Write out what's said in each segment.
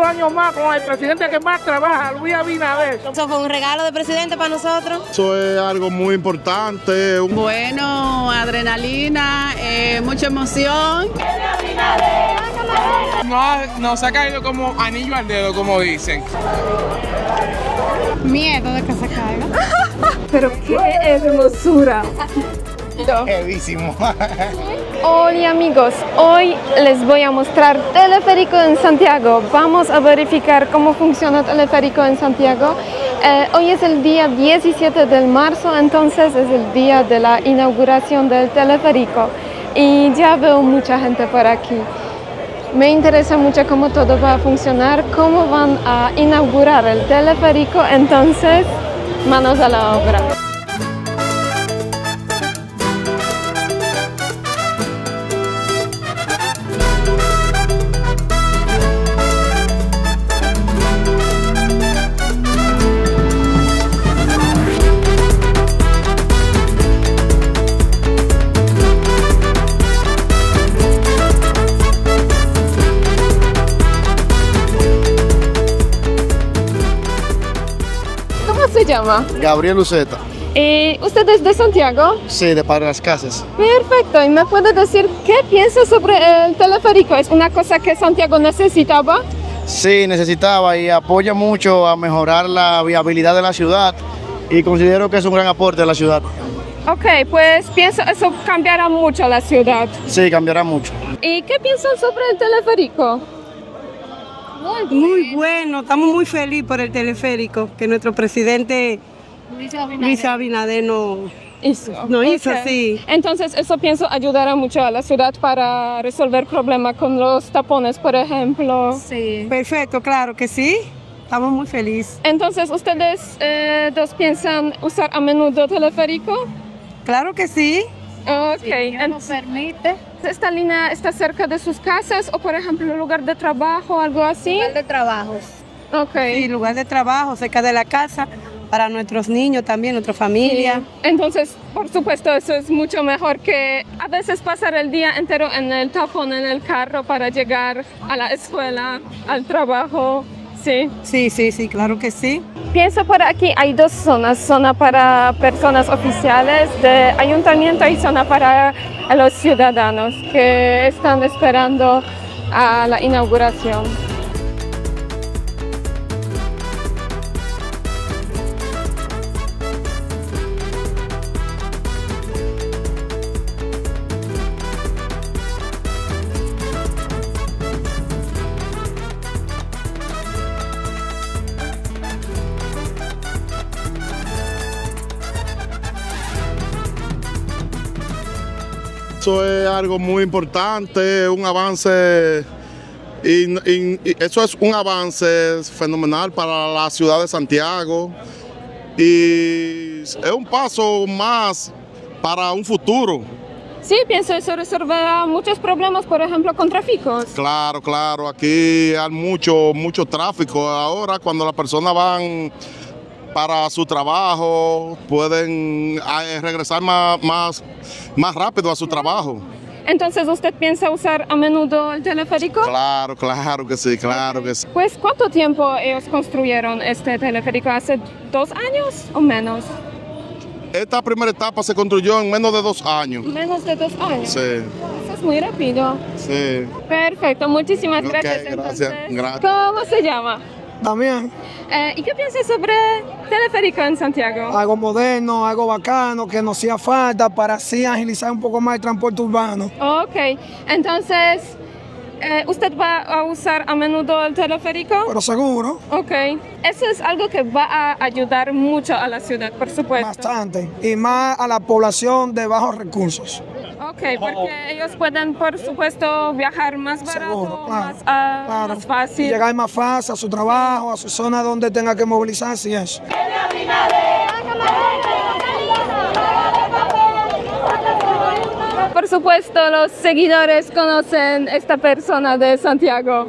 años más con el presidente que más trabaja, Luis Abinader. Eso fue un regalo del presidente para nosotros. Eso es algo muy importante. Bueno, adrenalina, mucha emoción. Nos ha caído como anillo al dedo, como dicen. Miedo de que se caiga. Pero qué hermosura. Heavísimo. Hola amigos, hoy les voy a mostrar teleférico en Santiago. Vamos a verificar cómo funciona el teleférico en Santiago. Hoy es el día 17 de marzo, entonces es el día de la inauguración del teleférico. Y ya veo mucha gente por aquí. Me interesa mucho cómo todo va a funcionar, cómo van a inaugurar el teleférico, entonces manos a la obra. ¿Cómo se llama? Gabriel Luceta. ¿Usted es de Santiago? Sí, de Padre Las Casas. Perfecto. ¿Y me puede decir qué piensa sobre el teleférico? ¿Es una cosa que Santiago necesitaba? Sí, necesitaba y apoya mucho a mejorar la viabilidad de la ciudad y considero que es un gran aporte a la ciudad. Ok, pues pienso eso cambiará mucho la ciudad. Sí, cambiará mucho. ¿Y qué piensan sobre el teleférico? Muy bueno, estamos muy felices por el teleférico que nuestro presidente Luis Abinader nos hizo, sí. Entonces eso pienso ayudará mucho a la ciudad para resolver problemas con los tapones, por ejemplo. Sí. Perfecto, claro que sí. Estamos muy felices. Entonces, ¿ustedes dos piensan usar a menudo teleférico? Claro que sí. Ok, Si nos permite. ¿Esta línea está cerca de sus casas o, por ejemplo, lugar de trabajo, algo así? Lugar de trabajos. Ok. Sí, lugar de trabajo, cerca de la casa, para nuestros niños también, nuestra familia. Sí. Entonces, por supuesto, eso es mucho mejor que a veces pasar el día entero en el tapón, en el carro para llegar a la escuela, al trabajo. Sí. Sí, claro que sí. Pienso por aquí hay dos zonas, zona para personas oficiales de ayuntamiento y zona para los ciudadanos que están esperando a la inauguración. Eso es algo muy importante, un avance, y eso es un avance fenomenal para la ciudad de Santiago y es un paso más para un futuro. Sí, pienso eso resolverá muchos problemas, por ejemplo, con tráficos. Claro, aquí hay mucho tráfico. Ahora cuando las personas van para su trabajo, pueden regresar más rápido a su trabajo. Entonces, ¿usted piensa usar a menudo el teleférico? Claro que sí, claro que sí. Pues, ¿cuánto tiempo ellos construyeron este teleférico? ¿Hace 2 años o menos? Esta primera etapa se construyó en menos de 2 años. Menos de 2 años. Sí. Eso es muy rápido. Sí. Perfecto, muchísimas gracias. Gracias. ¿Cómo se llama? También. ¿Y qué piensas sobre teleférico en Santiago? Algo moderno, algo bacano, que nos hacía falta para así agilizar un poco más el transporte urbano. Ok, entonces, ¿usted va a usar a menudo el teleférico? Pero seguro. Ok, eso es algo que va a ayudar mucho a la ciudad, por supuesto. Bastante. Y más a la población de bajos recursos. Ok, porque ellos pueden, por supuesto, viajar más barato, Seguro, claro, más fácil. Y llegar más fácil a su trabajo, a su zona donde tenga que movilizarse y eso. Por supuesto, los seguidores conocen esta persona de Santiago.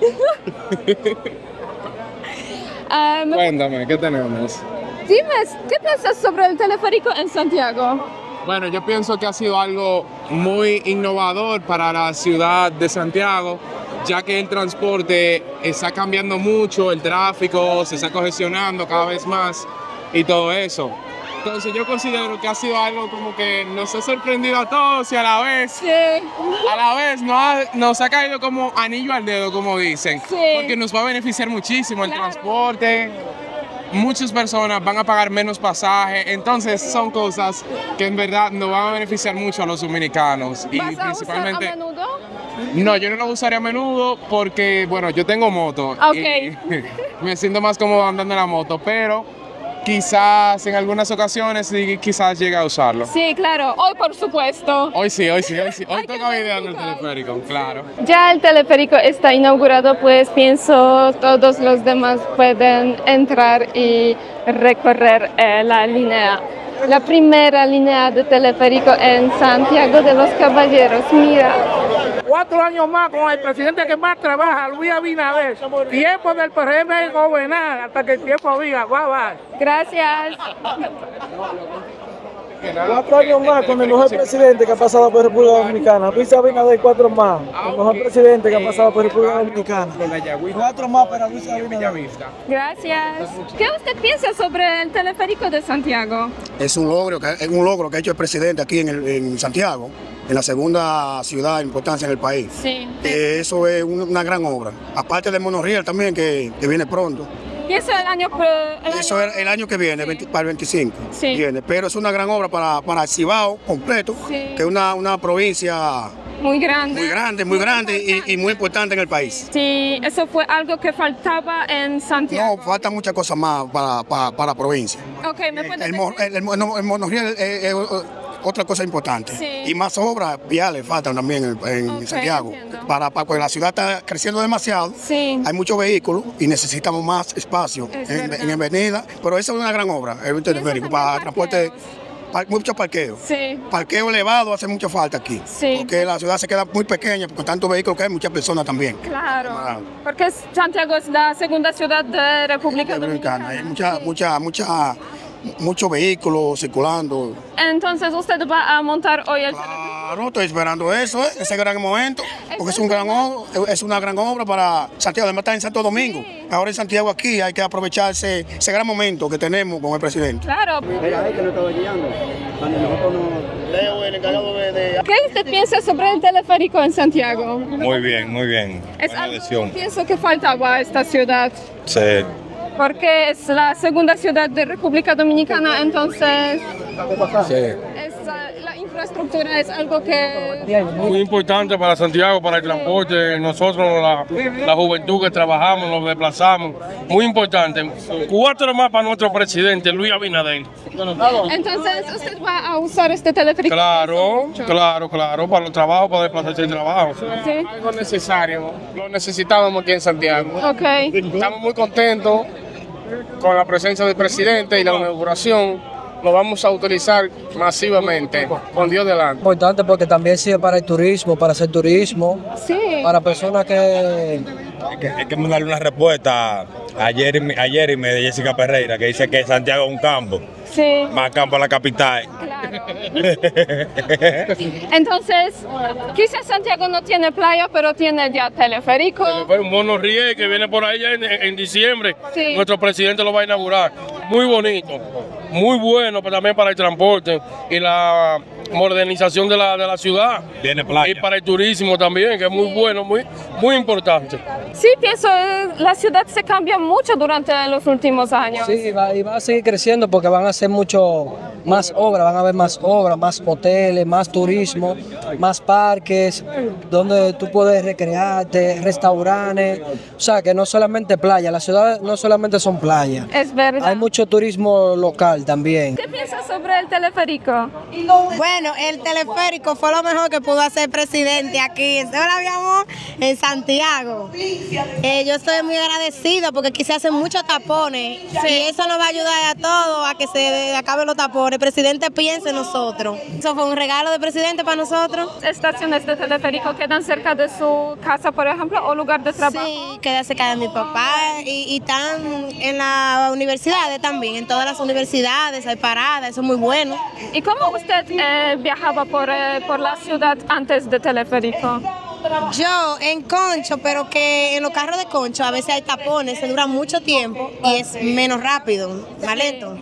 Cuéntame, ¿qué tenemos? Dime, ¿qué piensas sobre el teleférico en Santiago? Bueno, yo pienso que ha sido algo muy innovador para la ciudad de Santiago, ya que el transporte está cambiando mucho, el tráfico se está congestionando cada vez más y todo eso. Entonces yo considero que ha sido algo como que nos ha sorprendido a todos y a la vez nos ha caído como anillo al dedo, como dicen, porque nos va a beneficiar muchísimo el transporte. Muchas personas van a pagar menos pasaje, entonces son cosas que en verdad nos van a beneficiar mucho a los dominicanos. Y ¿Vas principalmente, a usar a menudo? No, yo no lo usaría a menudo porque, bueno, yo tengo moto. Okay. Y me siento más cómodo andando en la moto, pero quizás en algunas ocasiones sí, quizás llegue a usarlo. Sí, claro. Hoy, por supuesto. Hoy sí. Hoy toca video en el teleférico, claro. Ya el teleférico está inaugurado, pues pienso todos los demás pueden entrar y recorrer la línea. La primera línea de teleférico en Santiago de los Caballeros. Mira. 4 años más con el presidente que más trabaja, Luis Abinader. Tiempo del PRM gobernar hasta que el tiempo diga, bye. Gracias. 4 años más con el mejor presidente que ha pasado por República Dominicana. Luis Abinader, 4 más. El mejor presidente que ha pasado por República Dominicana. 4 más para Luis Abinader. Gracias. ¿Qué usted piensa sobre el teleférico de Santiago? Es un logro que ha hecho el presidente aquí en Santiago, en la segunda ciudad de importancia en el país. Sí. Eso es una gran obra. Aparte del monorriel también que viene pronto. ¿Y eso el año que viene, sí. para el 25, sí. viene. Pero es una gran obra para el Cibao completo, sí. que es una provincia muy grande y muy importante en el país. Sí, eso fue algo que faltaba en Santiago. No, faltan muchas cosas más para la provincia. Okay, ¿me puede decir? El monorriel es otra cosa importante. Sí. Y más obras viales faltan también en Santiago. Porque la ciudad está creciendo demasiado. Sí. Hay muchos vehículos y necesitamos más espacio en avenida. Pero esa es una gran obra, el teleférico, para transporte. Muchos parqueos. Sí. Parqueo elevado hace mucha falta aquí. Sí. Porque la ciudad se queda muy pequeña, con tantos vehículos que hay, muchas personas también. Claro. Porque Santiago es la segunda ciudad de República Dominicana. Hay muchos vehículos circulando. Entonces usted va a montar hoy el Claro, estoy esperando eso, ese gran momento, porque es una gran obra para Santiago, además está en Santo Domingo. Sí. Ahora en Santiago aquí hay que aprovecharse ese gran momento que tenemos con el presidente. Claro. Leo, el encargado de... ¿Qué usted piensa sobre el teleférico en Santiago? Muy bien. Es algo que pienso que faltaba a esta ciudad. Sí. Porque es la segunda ciudad de República Dominicana, entonces la infraestructura es algo que... Muy importante para Santiago, para el transporte, nosotros, la juventud que trabajamos, nos desplazamos, muy importante. 4 más para nuestro presidente, Luis Abinader. Entonces, ¿usted va a usar este teleférico? Claro, para el trabajo, para desplazarse el trabajo. ¿Sí? Algo necesario, lo necesitábamos aquí en Santiago. Okay. Estamos muy contentos con la presencia del presidente y la inauguración. Lo vamos a utilizar masivamente, con Dios delante. Importante porque también sirve para el turismo, para hacer turismo, sí. Para personas que... Hay que mandarle una respuesta a Jeremy de Jessica Pereira, que dice que Santiago es un campo. Sí. Más campo a la capital. Claro. Entonces, quizás Santiago no tiene playa, pero tiene ya teleférico. Un monorriel que viene por ahí ya en diciembre. Sí. Nuestro presidente lo va a inaugurar. Muy bonito, muy bueno también para el transporte y la modernización de la ciudad. Viene playa. Y para el turismo también, que es muy bueno, muy importante. Sí, pienso la ciudad se cambia mucho durante los últimos años. Sí, y va a seguir creciendo porque van a hacer mucho más obras, van a haber más obras, más hoteles, más turismo, más parques, donde tú puedes recrearte, restaurantes, o sea que no solamente playa, la ciudad no solamente son playas. Es verdad. Hay mucho turismo local también. ¿Qué piensas sobre el teleférico? Bueno, el teleférico fue lo mejor que pudo hacer el presidente aquí. Eso lo habíamos en Santiago. Yo estoy muy agradecido porque aquí se hacen muchos tapones y eso nos va a ayudar a todos a que se acaben los tapones. El presidente piensa en nosotros. Eso fue un regalo del presidente para nosotros. ¿Estaciones de teleférico quedan cerca de su casa, por ejemplo, o lugar de trabajo? Sí, queda cerca de mi papá y están en las universidades también. En todas las universidades hay paradas, eso es muy bueno. ¿Y cómo usted viajaba por la ciudad antes de teleférico? Yo en concho, pero que en los carros de concho a veces hay tapones, se dura mucho tiempo y es menos rápido, más lento.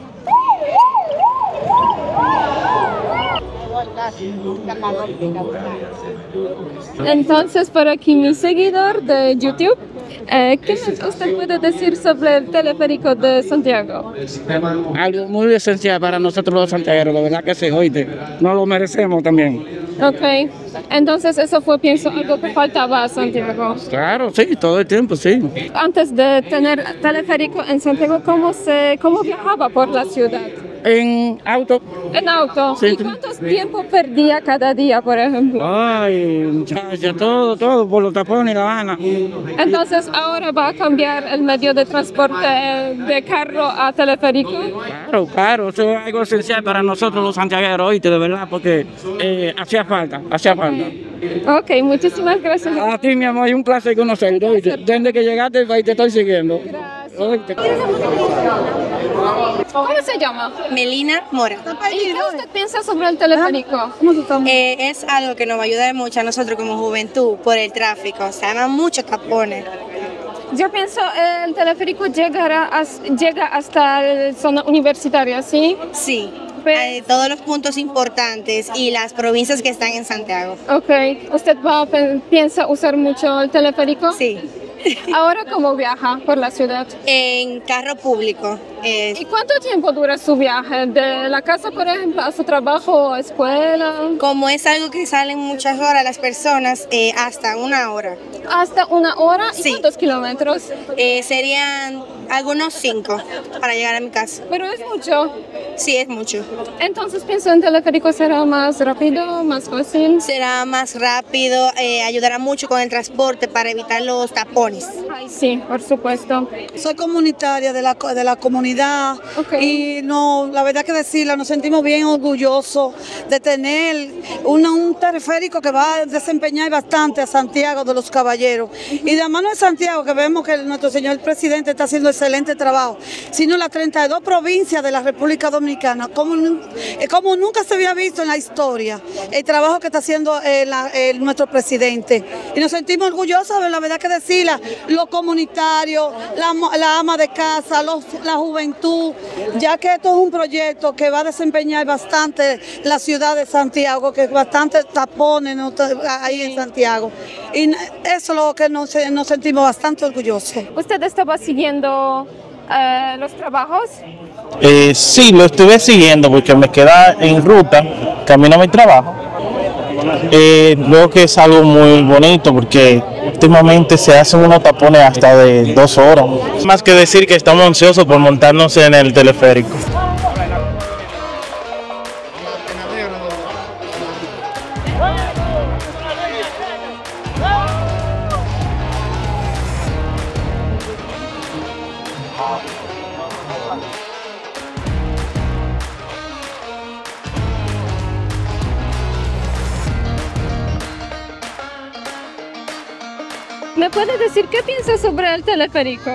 Entonces, por aquí mi seguidor de YouTube, ¿qué usted puede decir sobre el teleférico de Santiago? Algo muy esencial para nosotros los santiagueros, la verdad que sí, oíste, no lo merecemos también. Ok, entonces eso fue, pienso, algo que faltaba a Santiago. Claro, sí, todo el tiempo, sí. Antes de tener teleférico en Santiago, ¿cómo viajaba por la ciudad? En auto. En auto. Sí. ¿Y cuánto tiempo perdía cada día, por ejemplo? Ay, muchacha, todo, por los tapones y la vaina. Entonces, ahora va a cambiar el medio de transporte de carro a teleférico. Claro, eso es algo esencial para nosotros los santiagueros, oíste, de verdad, porque hacía falta. Ok, muchísimas gracias. A ti, mi amor, es un placer conocerte, oíste. Desde que llegaste al país te estoy siguiendo. Oíste. ¿Cómo se llama? Melina Mora. ¿Y qué usted piensa sobre el teleférico? Es algo que nos va a ayudar mucho a nosotros como juventud por el tráfico, o sea, hay muchos tapones. Yo pienso el teleférico llega hasta la zona universitaria, ¿sí? Sí, todos los puntos importantes y las provincias que están en Santiago. Ok, ¿usted piensa usar mucho el teleférico? Sí. ¿Ahora cómo viaja por la ciudad? En carro público. ¿Y cuánto tiempo dura su viaje? ¿De la casa, por ejemplo, a su trabajo o escuela? Como es algo que salen muchas horas las personas, hasta 1 hora. ¿Hasta 1 hora? ¿Y sí. cuántos kilómetros? Serían algunos 5 para llegar a mi casa. ¿Pero es mucho? Sí, es mucho. Entonces pienso en teleférico será más rápido, más fácil. Será más rápido, ayudará mucho con el transporte para evitar los tapones. Ay, sí, por supuesto. Soy comunitaria de la comunidad y no, la verdad que decirla, nos sentimos bien orgullosos de tener un teleférico que va a desempeñar bastante a Santiago de los Caballeros. Y de mano de Santiago, que vemos que nuestro señor presidente está haciendo excelente trabajo, sino las 32 provincias de la República Dominicana, como nunca se había visto en la historia, el trabajo que está haciendo nuestro presidente. Y nos sentimos orgullosos, de la verdad que decirla, los comunitarios, la ama de casa, la juventud, ya que esto es un proyecto que va a desempeñar bastante la ciudad de Santiago, que bastante tapones ahí en Santiago. Y eso es lo que nos sentimos bastante orgullosos. ¿Usted estaba siguiendo los trabajos? Sí, lo estuve siguiendo porque me queda en ruta, camino a mi trabajo. Veo que es algo muy bonito porque últimamente se hacen unos tapones hasta de 2 horas. Más que decir que estamos ansiosos por montarnos en el teleférico. ¿Me puede decir qué piensa sobre el teleférico?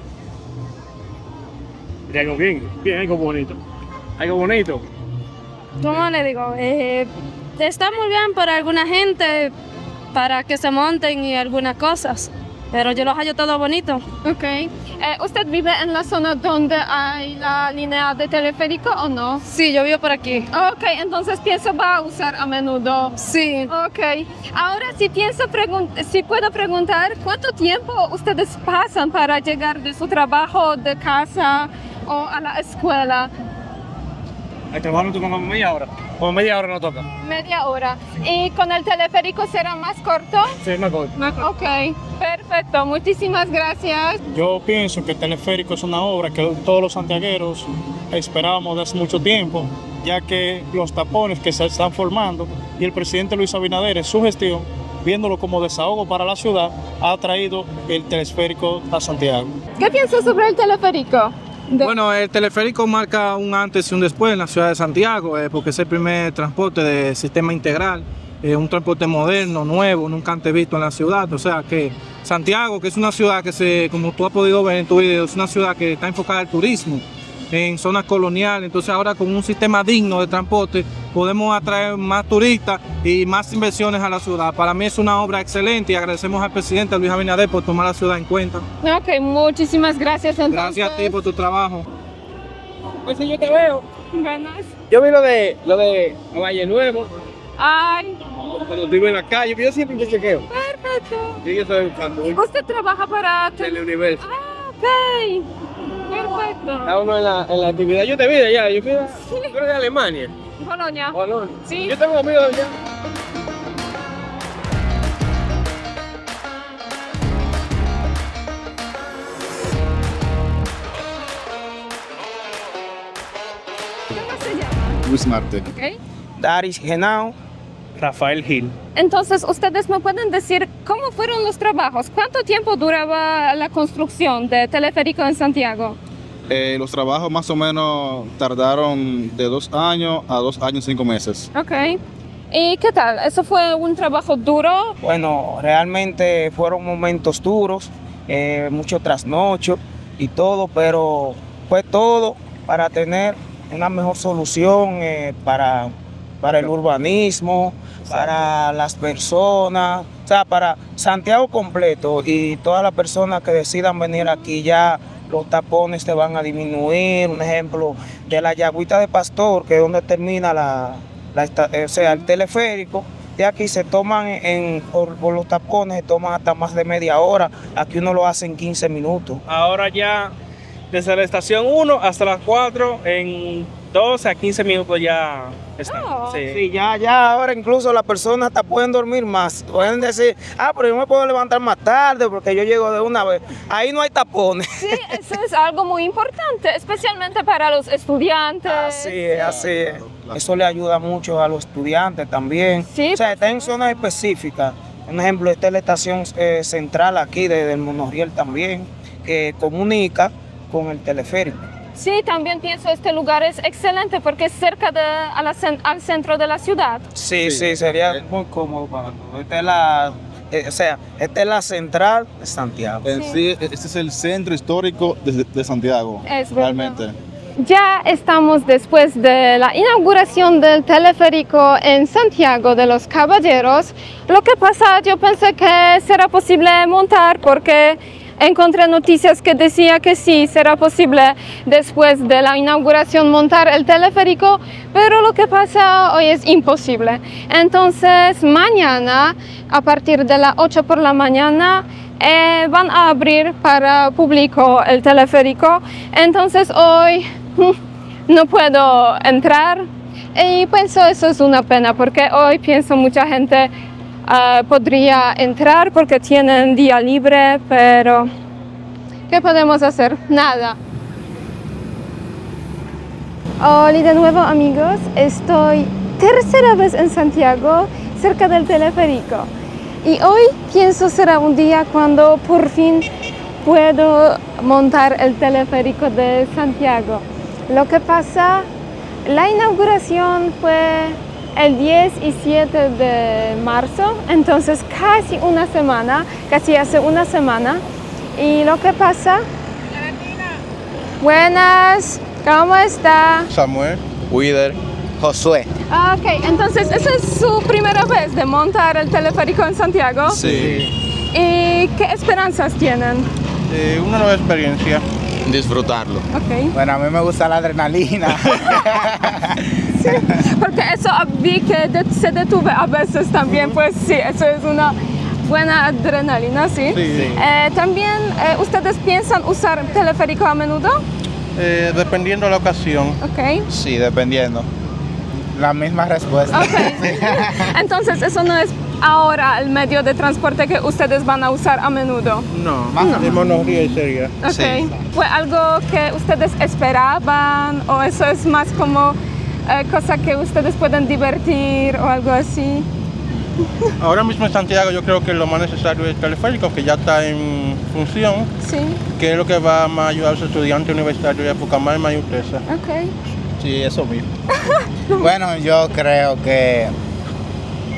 Algo bien, algo bonito. Algo bonito. ¿Cómo le digo? Está muy bien para alguna gente, para que se monten y algunas cosas, pero yo lo hallo todo bonito. Ok. ¿Usted vive en la zona donde hay la línea de teleférico o no? Sí, yo vivo por aquí. Ok, entonces pienso va a usar a menudo. Sí. Ok. Ahora si puedo preguntar, ¿cuánto tiempo ustedes pasan para llegar de su trabajo, de casa o a la escuela? El trabajo nos toma como media hora. Como media hora nos toca. Media hora. ¿Y con el teleférico será más corto? Sí, más corto. Ok, perfecto. Muchísimas gracias. Yo pienso que el teleférico es una obra que todos los santiagueros esperábamos desde hace mucho tiempo, ya que los tapones que se están formando y el presidente Luis Abinader en su gestión, viéndolo como desahogo para la ciudad, ha traído el teleférico a Santiago. ¿Qué piensas sobre el teleférico? Bueno, el teleférico marca un antes y un después en la ciudad de Santiago, porque es el primer transporte de sistema integral, un transporte moderno, nuevo, nunca antes visto en la ciudad. O sea que Santiago, que es una ciudad que como tú has podido ver en tu video, es una ciudad que está enfocada al turismo. en zonas coloniales. Entonces ahora con un sistema digno de transporte podemos atraer más turistas y más inversiones a la ciudad. Para mí es una obra excelente y agradecemos al presidente Luis Abinader por tomar la ciudad en cuenta. Ok, muchísimas gracias. Entonces. Gracias a ti por tu trabajo. Pues yo te veo. Buenas. Yo vi lo de Valle Nuevo. Ay. Cuando vivo en la calle, yo siempre te chequeo. Perfecto. Sí, yo soy fan. ¿Usted trabaja para Teleuniverso. Ah, ok. Perfecto. Está uno en la actividad. Yo te vi de allá. Yo fui tú eres de Alemania. Polonia. Polonia. Sí. Yo tengo amigos allá. ¿Cómo se llama? Luis Marte. Okay. Daris Genao. Rafael Gil. Entonces, ¿ustedes me pueden decir cómo fueron los trabajos? ¿Cuánto tiempo duraba la construcción de teleférico en Santiago? Los trabajos más o menos tardaron de 2 años a 2 años 5 meses. Ok. ¿Y qué tal? ¿Eso fue un trabajo duro? Bueno, realmente fueron momentos duros, mucho trasnocho y todo, pero fue todo para tener una mejor solución para el urbanismo, para las personas, o sea, para Santiago completo y todas las personas que decidan venir aquí ya los tapones se van a disminuir. Un ejemplo de la Yagüita de Pastor, que es donde termina el teleférico, de aquí se toman por los tapones, se toman hasta más de media hora, aquí uno lo hace en 15 minutos. Ahora ya desde la estación 1 hasta las 4 en 12 a 15 minutos ya está. Oh. Sí, ya ahora incluso las personas hasta pueden dormir más. Pueden decir, pero yo me puedo levantar más tarde porque yo llego de una vez. Ahí no hay tapones. Sí, eso es algo muy importante, especialmente para los estudiantes. Así es. Eso le ayuda mucho a los estudiantes también. Sí, o sea, está en zonas específicas. Un ejemplo, esta es la estación central aquí del monorriel también, que comunica con el teleférico. Sí, también pienso este lugar es excelente porque es cerca al centro de la ciudad. Sí, sería muy cómodo para nosotros. Esta es la central de Santiago. En sí, este es el centro histórico de Santiago. Es realmente. Ya estamos después de la inauguración del teleférico en Santiago de los Caballeros. Lo que pasa, yo pensé que será posible montar porque encontré noticias que decía que sí, será posible después de la inauguración montar el teleférico, pero lo que pasa hoy es imposible. Entonces mañana, a partir de las 8 por la mañana, van a abrir para público el teleférico. Entonces hoy no puedo entrar y pienso eso es una pena porque hoy pienso mucha gente podría entrar porque tienen día libre, pero ¿qué podemos hacer? Nada. Hola de nuevo amigos, estoy tercera vez en Santiago, cerca del teleférico. Y hoy pienso será un día cuando por fin puedo montar el teleférico de Santiago. Lo que pasa, la inauguración fue el 17 de marzo, entonces casi hace una semana. Y lo que pasa... Buenas, ¿cómo está? Samuel, Wider, Josué. Ok, entonces esa es su primera vez de montar el teleférico en Santiago. Sí. ¿Y qué esperanzas tienen? Una nueva experiencia. Disfrutarlo. Ok. Bueno, a mí me gusta la adrenalina. Sí, porque eso vi que se detuve a veces también, pues sí, eso es una buena adrenalina, ¿sí? Sí. También, ¿ustedes piensan usar teleférico a menudo? Dependiendo de la ocasión. Ok. Sí, dependiendo. La misma respuesta. Okay. Entonces, eso no es ahora el medio de transporte que ustedes van a usar a menudo. No, de monorriel sería. Ok. Sí. ¿Fue algo que ustedes esperaban o eso es más como cosa que ustedes pueden divertir o algo así? Ahora mismo en Santiago yo creo que lo más necesario es el teleférico, que ya está en función. Sí. Que es lo que va a ayudar a los estudiantes universitarios de Pucamaima y Utesa. Ok. Sí, eso mismo. Bueno, yo creo que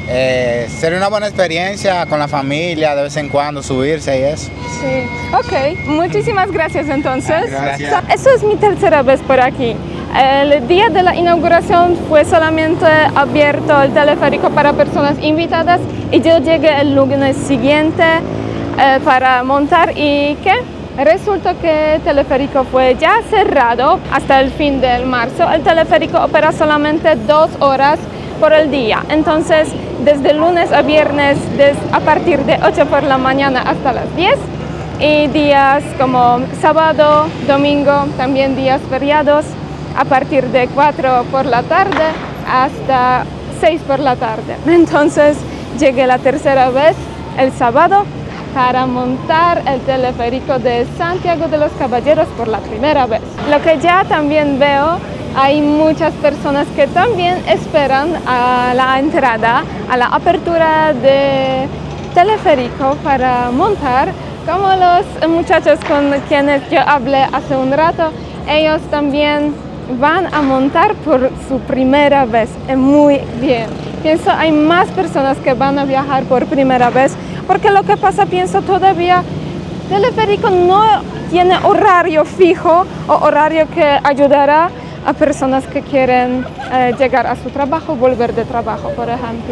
Sería una buena experiencia con la familia, de vez en cuando subirse y eso. Sí, ok, muchísimas gracias entonces. Gracias. Eso es mi tercera vez por aquí. El día de la inauguración fue solamente abierto el teleférico para personas invitadas y yo llegué el lunes siguiente para montar y ¿qué? Resulta que el teleférico fue ya cerrado hasta el fin de marzo. El teleférico opera solamente 2 horas por el día. Entonces, desde lunes a viernes, a partir de 8 por la mañana hasta las 10. Y días como sábado, domingo, también días feriados, a partir de 4 por la tarde hasta 6 por la tarde. Entonces, llegué la tercera vez el sábado para montar el teleférico de Santiago de los Caballeros por la primera vez. Lo que ya también veo, hay muchas personas que también esperan a la entrada, a la apertura de teleférico para montar, como los muchachos con quienes yo hablé hace un rato. Ellos también van a montar por su primera vez. Muy bien. Pienso hay más personas que van a viajar por primera vez, porque lo que pasa, pienso todavía, teleférico no tiene horario fijo o horario que ayudará a personas que quieren llegar a su trabajo, volver de trabajo, por ejemplo.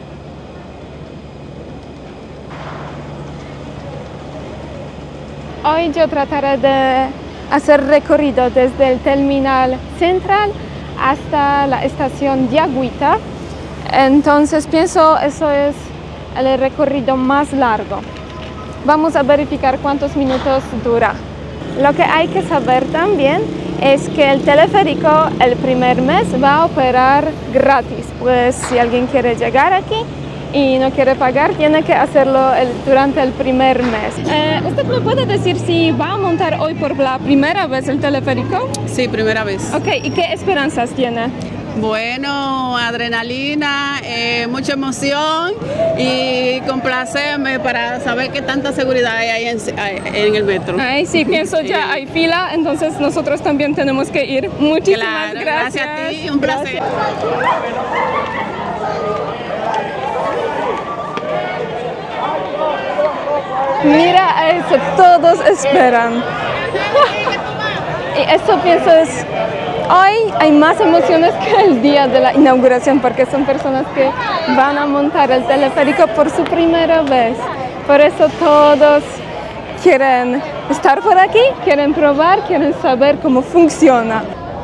Hoy yo trataré de hacer recorrido desde el terminal central hasta la estación de Agüita. Entonces pienso eso es el recorrido más largo. Vamos a verificar cuántos minutos dura. Lo que hay que saber también es que el teleférico el primer mes va a operar gratis. Pues si alguien quiere llegar aquí y no quiere pagar, tiene que hacerlo durante el primer mes. ¿Usted me puede decir si va a montar hoy por la primera vez el teleférico? Sí, primera vez. Ok, ¿y qué esperanzas tiene? Bueno, adrenalina, mucha emoción y complacerme para saber qué tanta seguridad hay ahí en el metro. Ay, sí, pienso ya hay fila, entonces nosotros también tenemos que ir. Muchísimas gracias. Gracias a ti, un placer. Mira eso, todos esperan. Y eso pienso es, hoy hay más emociones que el día de la inauguración porque son personas que van a montar el teleférico por su primera vez. Por eso todos quieren estar por aquí, quieren probar, quieren saber cómo funciona.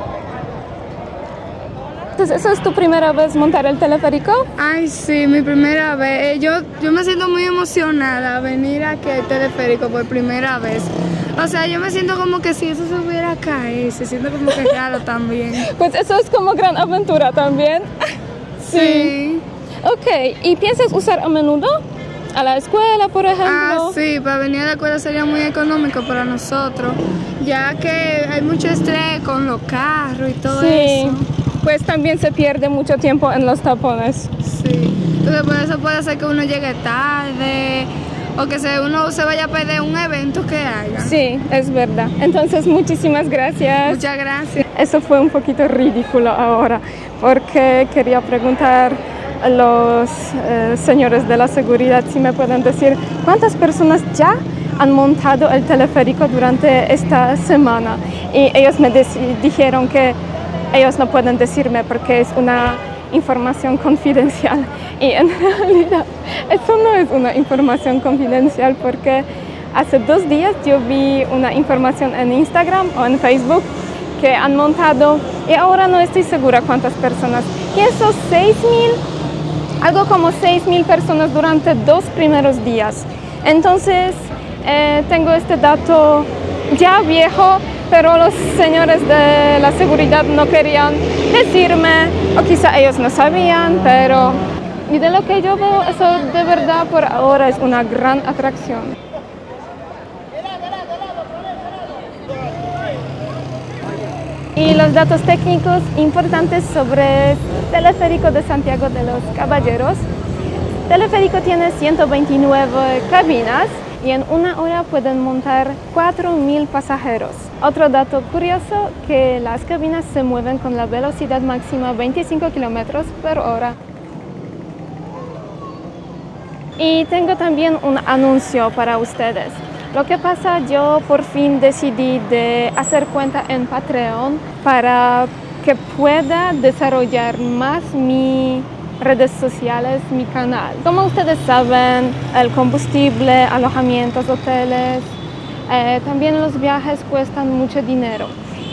Entonces, ¿eso es tu primera vez montar el teleférico? Ay, sí, mi primera vez. Yo me siento muy emocionada venir aquí al teleférico por primera vez. O sea, yo me siento como que si eso se hubiera a caer, se siente como que raro también. Pues eso es como gran aventura también. Sí. Ok, ¿y piensas usar a menudo? ¿A la escuela, por ejemplo? Ah, sí, para venir a la escuela sería muy económico para nosotros, ya que hay mucho estrés con los carros y todo eso. Pues también se pierde mucho tiempo en los tapones. Sí, entonces por eso puede ser que uno llegue tarde o que uno se vaya a perder un evento que haya. Sí, es verdad. Entonces, muchísimas gracias. Muchas gracias. Eso fue un poquito ridículo ahora, porque quería preguntar a los señores de la seguridad si me pueden decir cuántas personas ya han montado el teleférico durante esta semana. Y ellos me dijeron que ellos no pueden decirme porque es una información confidencial. Y en realidad eso no es una información confidencial porque hace 2 días yo vi una información en Instagram o en Facebook que han montado y ahora no estoy segura cuántas personas. Pienso 6.000, algo como 6.000 personas durante 2 primeros días. Entonces tengo este dato ya viejo, pero los señores de la seguridad no querían decirme, o quizá ellos no sabían, pero y de lo que yo veo, eso de verdad por ahora es una gran atracción. Y los datos técnicos importantes sobre el teleférico de Santiago de los Caballeros. El teleférico tiene 129 cabinas y en 1 hora pueden montar 4.000 pasajeros. Otro dato curioso, que las cabinas se mueven con la velocidad máxima 25 km/h. Y tengo también un anuncio para ustedes. Lo que pasa, yo por fin decidí de hacer cuenta en Patreon para que pueda desarrollar más mis redes sociales, mi canal. Como ustedes saben, el combustible, alojamientos, hoteles, también los viajes cuestan mucho dinero.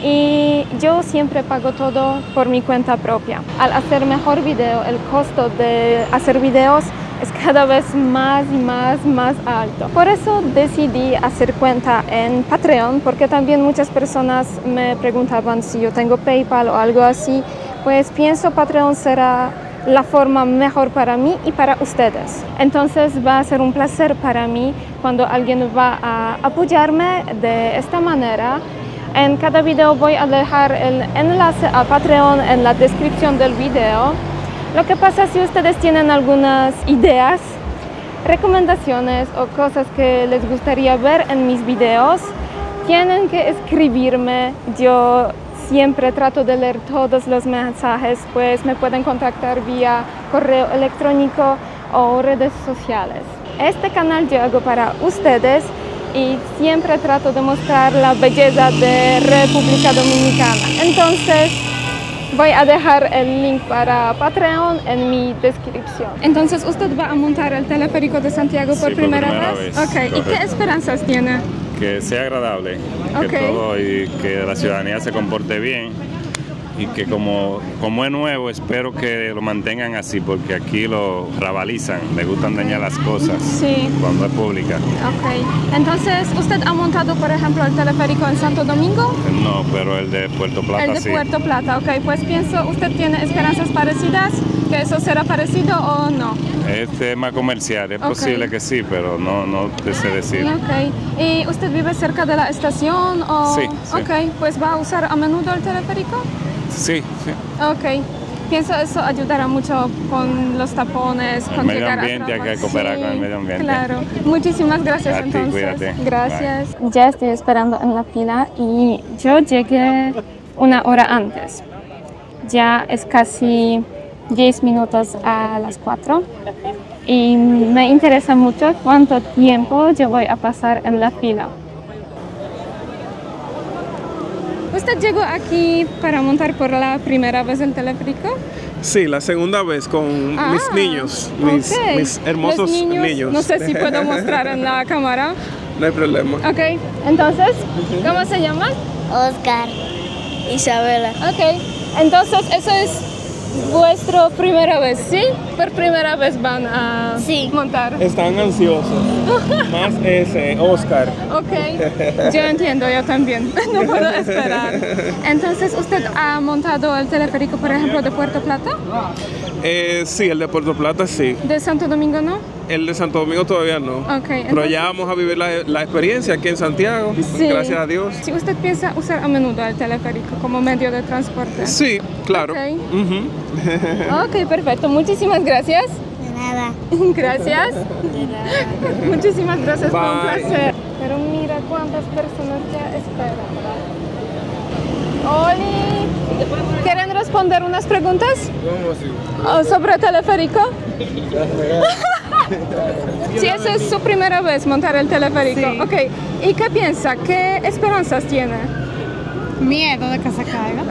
Y yo siempre pago todo por mi cuenta propia. Al hacer mejor video, el costo de hacer videos es cada vez más y más alto. Por eso decidí hacer cuenta en Patreon, porque también muchas personas me preguntaban si yo tengo PayPal o algo así. Pues pienso Patreon será la forma mejor para mí y para ustedes. Entonces va a ser un placer para mí cuando alguien va a apoyarme de esta manera. En cada video voy a dejar el enlace a Patreon en la descripción del video. Lo que pasa, si ustedes tienen algunas ideas, recomendaciones o cosas que les gustaría ver en mis videos, tienen que escribirme. Yo siempre trato de leer todos los mensajes, pues me pueden contactar vía correo electrónico o redes sociales. Este canal yo hago para ustedes y siempre trato de mostrar la belleza de República Dominicana. Entonces, voy a dejar el link para Patreon en mi descripción. Entonces, ¿usted va a montar el teleférico de Santiago por primera vez? Ok, ¿y qué esperanzas tiene? Que sea agradable, que todo y que la ciudadanía se comporte bien y que como es nuevo, espero que lo mantengan así, porque aquí lo rabalizan, le gustan dañar las cosas cuando es pública. Ok, entonces, ¿usted ha montado, por ejemplo, el teleférico en Santo Domingo? No, pero el de Puerto Plata sí. El de Puerto Plata, ok, pues pienso, ¿usted tiene esperanzas parecidas? ¿Que eso será parecido o no? Es tema comercial, es posible que sí, pero no te sé decir. Ok, ¿y usted vive cerca de la estación? O... Sí. Ok, pues ¿va a usar a menudo el teleférico? Sí. Ok, pienso eso ayudará mucho con los tapones, con el llegar medio ambiente, hay que cooperar con el medio ambiente. Claro, muchísimas gracias a ti, entonces. cuídate. Gracias. Bye. Ya estoy esperando en la fila y yo llegué 1 hora antes. Ya es casi 10 minutos a las 4 y me interesa mucho cuánto tiempo yo voy a pasar en la fila. ¿Usted llegó aquí para montar por la primera vez el teleférico? Sí, la segunda vez con mis niños, mis hermosos niños. No sé si puedo mostrar en la cámara. No hay problema. Ok, entonces, ¿cómo se llama? Oscar. Isabela. Ok, entonces eso es vuestra primera vez, ¿sí? Por primera vez van a montar. Están ansiosos. Más ese, Oscar. Ok, yo entiendo, yo también. No puedo esperar. Entonces, ¿usted ha montado el teleférico, por ejemplo, de Puerto Plata? Sí, el de Puerto Plata sí. ¿De Santo Domingo no? El de Santo Domingo todavía no. Okay, pero ya vamos a vivir la experiencia aquí en Santiago, gracias a Dios. ¿Sí usted piensa usar a menudo el teleférico como medio de transporte? Sí, claro. Okay. Ok, perfecto. Muchísimas gracias. De nada. Gracias. De nada. Muchísimas gracias, fue un Bye. placer. Pero mira cuántas personas ya esperan. Oli, ¿quieren responder unas preguntas? ¿Sobre teleférico? Si esa es su primera vez montar el teleférico. Sí. Ok, ¿y qué piensa? ¿Qué esperanzas tiene? Miedo de que se caiga.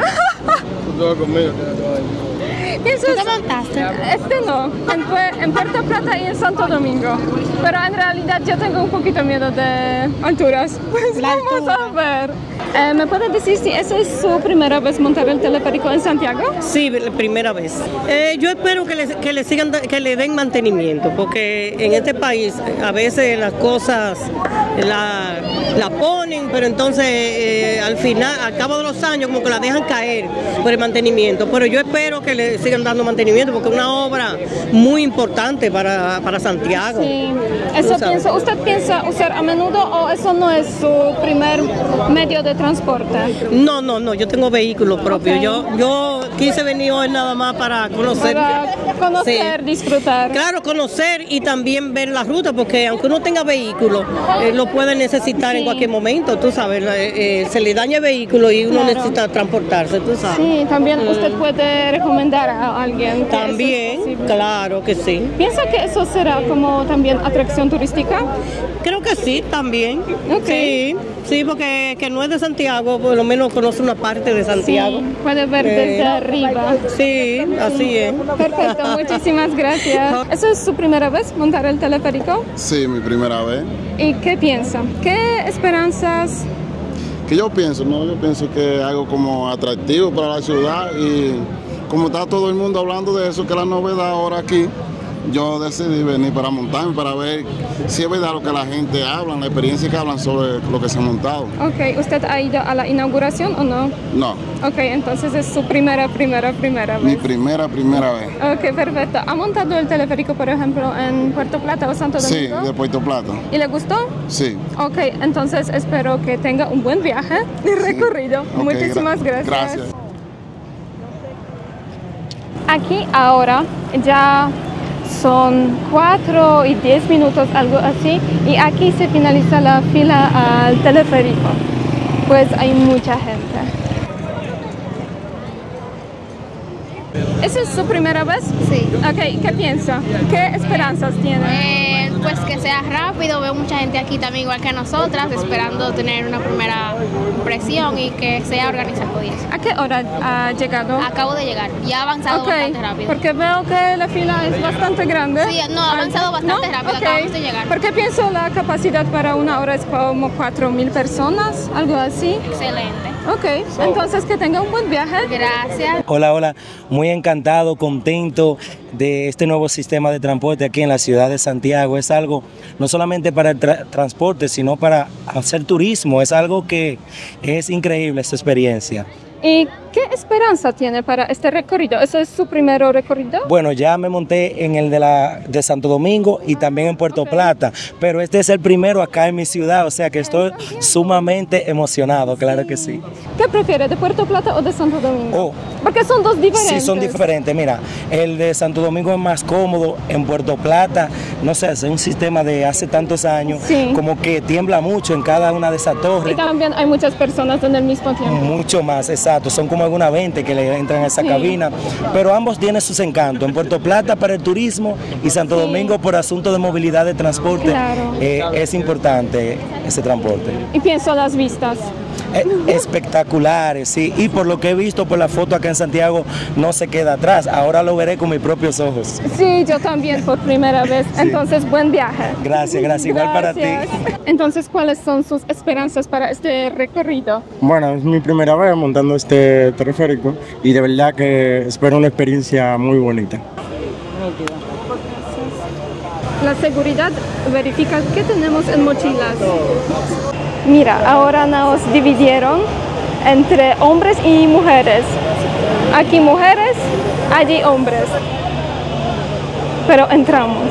¿Tú te montaste? No, en Puerto Plata y en Santo Domingo. Pero en realidad yo tengo un poquito miedo de alturas. Pues vamos a ver. ¿Me puede decir si esa es su primera vez montar el teleférico en Santiago? Sí, la primera vez. Yo espero que le den mantenimiento, porque en este país a veces las cosas la ponen, pero entonces al final, al cabo de los años, como que la dejan caer por el mantenimiento. Pero yo espero que le sigan dando mantenimiento, porque es una obra muy importante para Santiago. Sí, eso pienso. ¿Usted piensa usar a menudo o eso no es su primer medio de transporte? No, yo tengo vehículo propio. Okay. Yo quise venir hoy nada más para conocer. Sí. Disfrutar. Claro, conocer y también ver la ruta, porque aunque uno tenga vehículo, lo puede necesitar en cualquier momento, tú sabes, se le daña el vehículo y uno necesita transportarse, tú sabes. Sí, también usted puede recomendar a alguien. También, claro que sí. ¿Piensa que eso será como también atracción turística? Creo que sí, también. Okay. Sí, porque que no es de Santiago, por lo menos conoce una parte de Santiago. Sí, puede ver desde arriba. Sí, así es. Perfecto, muchísimas gracias. ¿Eso es su primera vez montar el teleférico? Sí, mi primera vez. ¿Y qué piensa? ¿Qué esperanzas? ¿Qué yo pienso? Yo pienso que es algo como atractivo para la ciudad y como está todo el mundo hablando de eso, que es la novedad ahora aquí, yo decidí venir para montarme, para ver si es verdad lo que la gente habla, la experiencia que hablan sobre lo que se ha montado. Ok, ¿usted ha ido a la inauguración o no? No. Ok, entonces es su primera vez. Mi primera vez. Ok, perfecto. ¿Ha montado el teleférico, por ejemplo, en Puerto Plata o Santo Domingo? Sí, de Puerto Plata. ¿Y le gustó? Sí. Ok, entonces espero que tenga un buen viaje y recorrido. Okay, muchísimas gracias. Gracias. Aquí ahora ya son 4 y 10 minutos, algo así, y aquí se finaliza la fila al teleférico, pues hay mucha gente. ¿Esa es su primera vez? Sí. Ok, ¿qué piensa? ¿Qué esperanzas tiene? Pues que sea rápido, veo mucha gente aquí también igual que nosotras, esperando tener una primera impresión y que sea organizado y eso. ¿A qué hora ha llegado? Acabo de llegar, ya ha avanzado bastante rápido. Porque veo que la fila es bastante grande. Sí, no, ha avanzado bastante rápido, acabamos de llegar. ¿Por qué pienso la capacidad para una hora es como 4.000 personas, algo así? Excelente. Ok, entonces que tenga un buen viaje. Gracias. Hola, muy encantado, contento de este nuevo sistema de transporte aquí en la ciudad de Santiago. Es algo no solamente para el transporte, sino para hacer turismo. Es algo que es increíble esta experiencia. ¿Y qué esperanza tiene para este recorrido? ¿Eso es su primer recorrido? Bueno, ya me monté en el de Santo Domingo y también en Puerto Plata, pero este es el primero acá en mi ciudad, o sea que estoy sumamente emocionado, claro que sí. ¿Qué prefiere, de Puerto Plata o de Santo Domingo? Porque son dos diferentes. Sí, son diferentes. Mira, el de Santo Domingo es más cómodo, en Puerto Plata, no sé, es un sistema de hace tantos años, como que tiembla mucho en cada una de esas torres. Y también hay muchas personas en el mismo tiempo. Mucho más, exacto. Son como algunas 20 que le entran a esa cabina, pero ambos tienen sus encantos. En Puerto Plata para el turismo y Santo Domingo por asunto de movilidad de transporte. Claro. Es importante ese transporte. Y pienso las vistas. Espectaculares, sí, y por lo que he visto por la foto acá en Santiago no se queda atrás, ahora lo veré con mis propios ojos. Sí, yo también por primera vez, entonces buen viaje. Gracias, igual para ti. Entonces, ¿cuáles son sus esperanzas para este recorrido? Bueno, es mi primera vez montando este teleférico y de verdad que espero una experiencia muy bonita. La seguridad verifica qué tenemos en mochilas. Mira, ahora nos dividieron entre hombres y mujeres. Aquí mujeres, allí hombres. Pero entramos.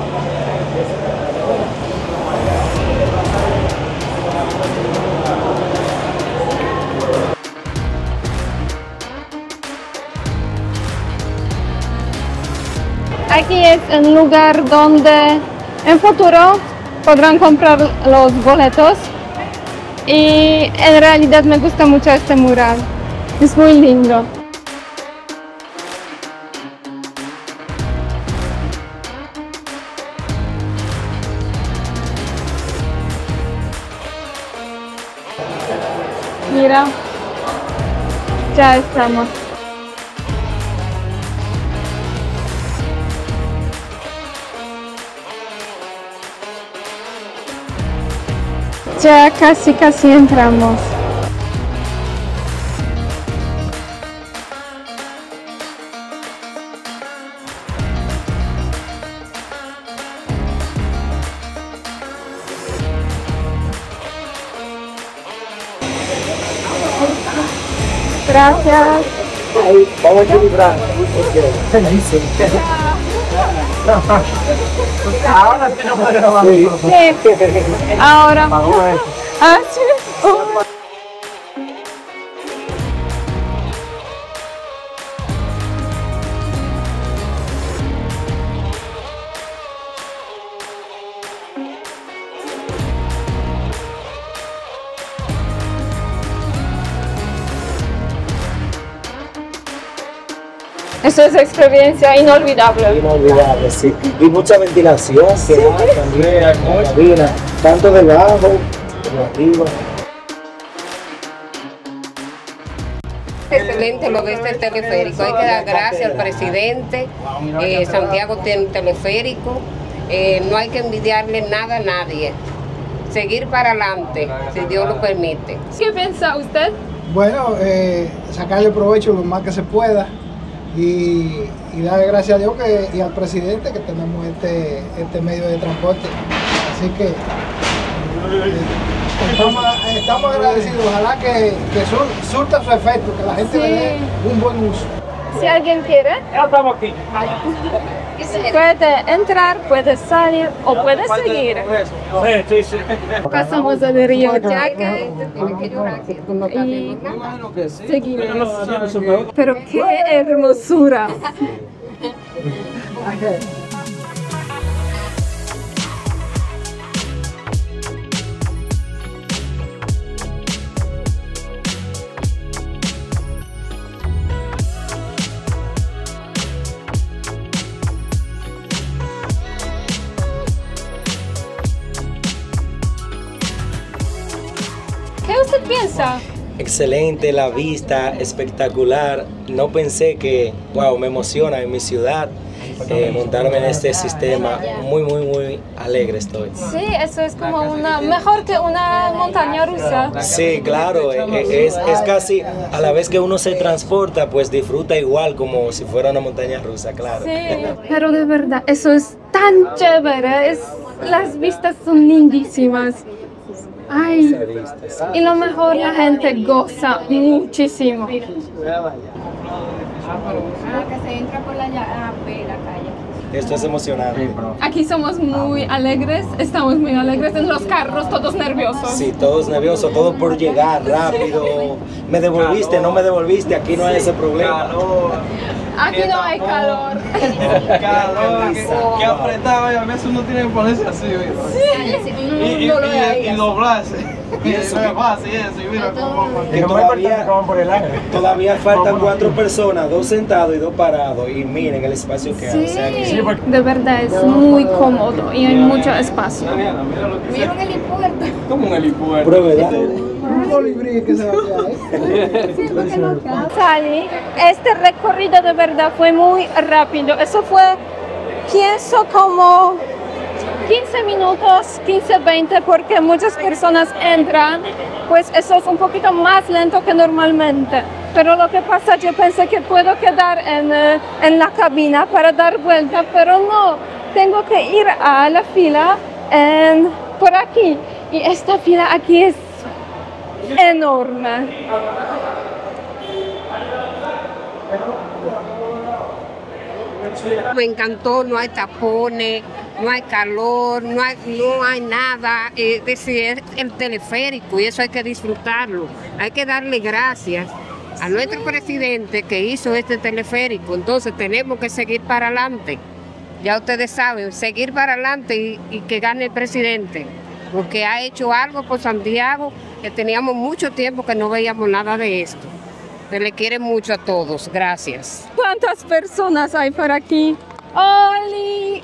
Aquí es el lugar donde en futuro podrán comprar los boletos. Y en realidad me gusta mucho este mural, es muy lindo. Mira, ya estamos. Ya casi entramos. Gracias. Ahí, vamos a equilibrar. Ahora sí no me grabamos. Sí. Ahora. Vamos a ver. Ah, sí. Eso es experiencia inolvidable. Inolvidable, sí. Y mucha ventilación que hay también en la cabina, tanto debajo como arriba. Excelente lo de este teleférico. Hay que dar gracias al presidente. Santiago tiene un teleférico. No hay que envidiarle nada a nadie. Seguir para adelante, si Dios lo permite. ¿Qué piensa usted? Bueno, sacarle provecho lo más que se pueda y darle gracias a Dios y al presidente que tenemos este medio de transporte. Así que estamos agradecidos. Ojalá que surta su efecto, que la gente le dé un buen uso. Si alguien quiere, puede entrar, puede salir o puede seguir. Pasamos al río Yaca y seguimos. Pero qué hermosura. ¿Qué usted piensa? Excelente, la vista, espectacular. No pensé que, wow, me emociona en mi ciudad montarme en este sistema. Muy alegre estoy. Sí, eso es como mejor que una montaña rusa. Sí, claro, es casi a la vez que uno se transporta, pues disfruta igual como si fuera una montaña rusa, claro. Sí, pero de verdad, eso es tan chévere, las vistas son lindísimas. Ay, y lo mejor, la gente goza muchísimo. Que se entra por la calle. Esto es emocionante. Aquí somos muy alegres, estamos muy alegres en los carros, todos nerviosos. Sí, todos nerviosos, todo por llegar rápido. ¿Me devolviste? ¿No me devolviste? Aquí no hay ese problema. Aquí no hay calor. Calor, que apretado, a veces uno tiene que ponerse así, y doblarse. Eso es fácil, eso, y mira cómo todavía faltan 4 personas, 2 sentados y 2 parados, y miren el espacio que hay. O sea, de verdad es muy cómodo y hay mucho espacio. Mira un helipuerto. ¿Cómo un helipuerto? Prueba. Un colibrí que se va a quedar. Sally, este recorrido de verdad fue muy rápido. Eso fue, pienso, como 15 minutos, 15-20, porque muchas personas entran, pues eso es un poquito más lento que normalmente. Pero lo que pasa, yo pensé que puedo quedar en la cabina para dar vuelta, pero no, tengo que ir a la fila por aquí. Y esta fila aquí es enorme. Me encantó, no hay tapones, no hay calor, no hay nada. Es decir, es el teleférico y eso hay que disfrutarlo. Hay que darle gracias a nuestro presidente que hizo este teleférico. Entonces tenemos que seguir para adelante. Ya ustedes saben, seguir para adelante y que gane el presidente. Porque ha hecho algo por Santiago que teníamos mucho tiempo que no veíamos nada de esto. Se le quiere mucho a todos. Gracias. ¿Cuántas personas hay por aquí? ¡Oli!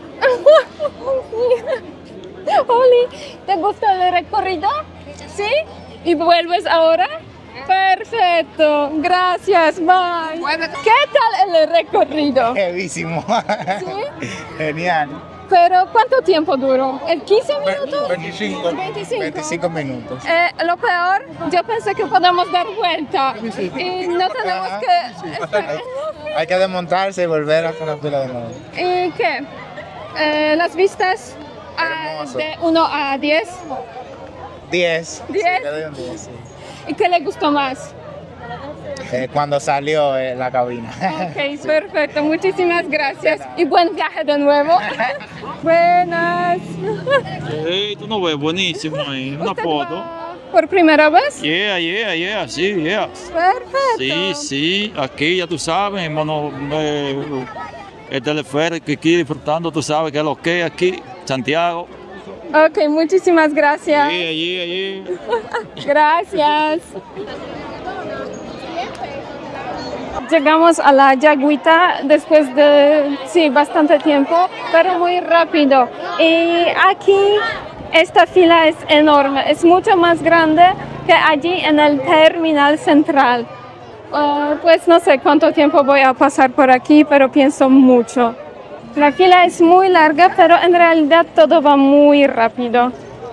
¡Oli! ¿Te gustó el recorrido? ¿Sí? ¿Y vuelves ahora? Perfecto. Gracias. Bye. ¿Qué tal el recorrido? Heavísimo. ¿Sí? Genial. ¿Pero cuánto tiempo duró? ¿El 15 minutos? 25 minutos. Lo peor, yo pensé que podemos dar vuelta y no tenemos que... Hay que desmontarse y volver a la fila de nuevo. ¿Y qué? ¿Las vistas de 1 a 10? 10. 10. Sí, le doy un 10, sí. ¿Y qué le gustó más? Cuando salió la cabina. Ok, perfecto. Muchísimas gracias. Y buen viaje de nuevo. Buenas. Hey, tú no ves, buenísimo ahí. Una foto. ¿Por primera vez? Sí, yeah. Perfecto. Sí, aquí ya tú sabes, hermano, el teleférico aquí disfrutando, tú sabes que es lo que es aquí, Santiago. Ok, muchísimas gracias. Yeah. Gracias. Llegamos a la Yaguita después de, sí, bastante tiempo, pero muy rápido. Y aquí esta fila es enorme, es mucho más grande que allí en el terminal central. Pues no sé cuánto tiempo voy a pasar por aquí, pero pienso mucho. La fila es muy larga, pero en realidad todo va muy rápido.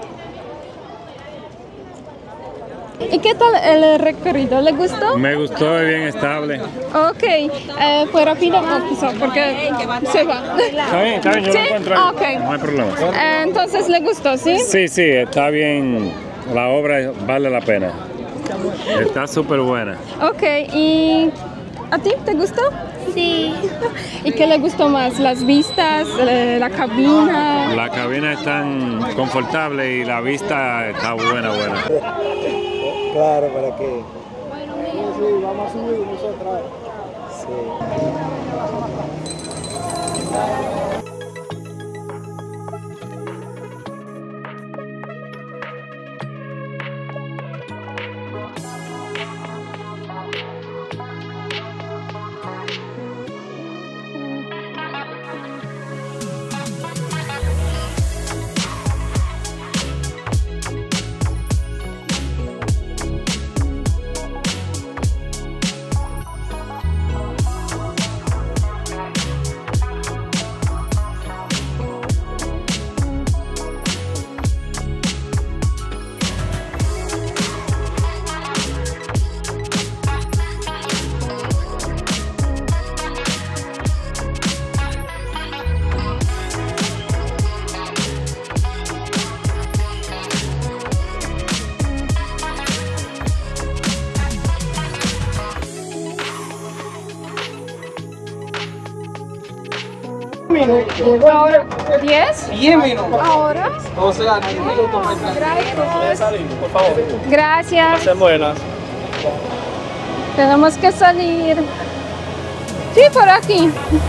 ¿Y qué tal el recorrido? ¿Le gustó? Me gustó, es bien estable. Ok, ¿fue rápido o quizá porque se va? Está bien, yo ¿Sí? lo encuentro ahí. Okay. No hay problema. Entonces, ¿le gustó, sí? Sí, está bien, la obra vale la pena. Está súper buena. Ok, ¿y a ti te gustó? Sí. ¿Y qué le gustó más? ¿Las vistas, la cabina? La cabina es tan confortable y la vista está buena. Claro, ¿para qué? Sí, vamos a subir nosotros. Ahora, 10. 10 minutos. Ahora. O sea, 10 minutos más Gracias. salimos, por favor. Gracias. Pasen buenas. Tenemos que salir. Sí, por aquí.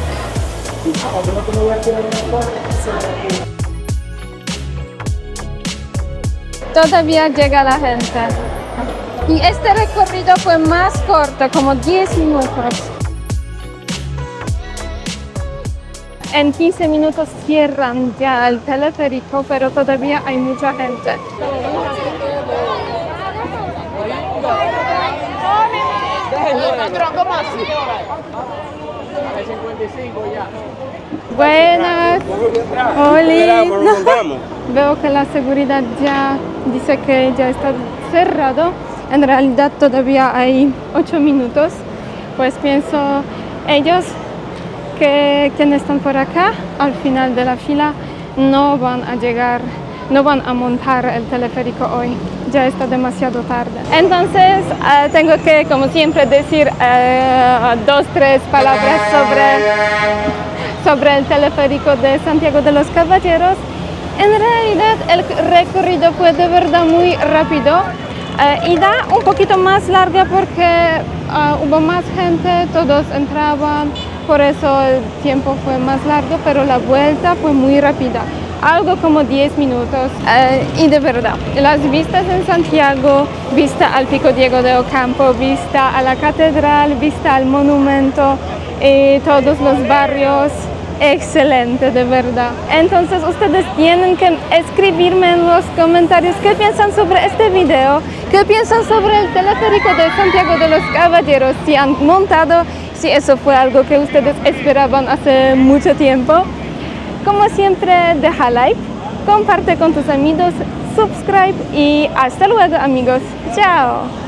Todavía llega la gente. Y este recorrido fue más corto, como 10 minutos. En 15 minutos cierran ya el teleférico, pero todavía hay mucha gente. Buenas. Hola. Veo que la seguridad ya dice que ya está cerrado. En realidad todavía hay 8 minutos. Pues pienso ellos que quienes están por acá al final de la fila no van a llegar, no van a montar el teleférico hoy, ya está demasiado tarde. Entonces tengo que, como siempre, decir 2-3 palabras sobre el teleférico de Santiago de los Caballeros. En realidad el recorrido fue de verdad muy rápido. Ida un poquito más larga porque hubo más gente, todos entraban, por eso el tiempo fue más largo, pero la vuelta fue muy rápida, algo como 10 minutos. Y de verdad, las vistas en Santiago, vista al Pico Diego de Ocampo, vista a la catedral, vista al monumento, todos los barrios, excelente, de verdad. Entonces ustedes tienen que escribirme en los comentarios qué piensan sobre este video, qué piensan sobre el teleférico de Santiago de los Caballeros, si han montado, si eso fue algo que ustedes esperaban hace mucho tiempo. Como siempre, deja like, comparte con tus amigos, subscribe y hasta luego, amigos. Chao.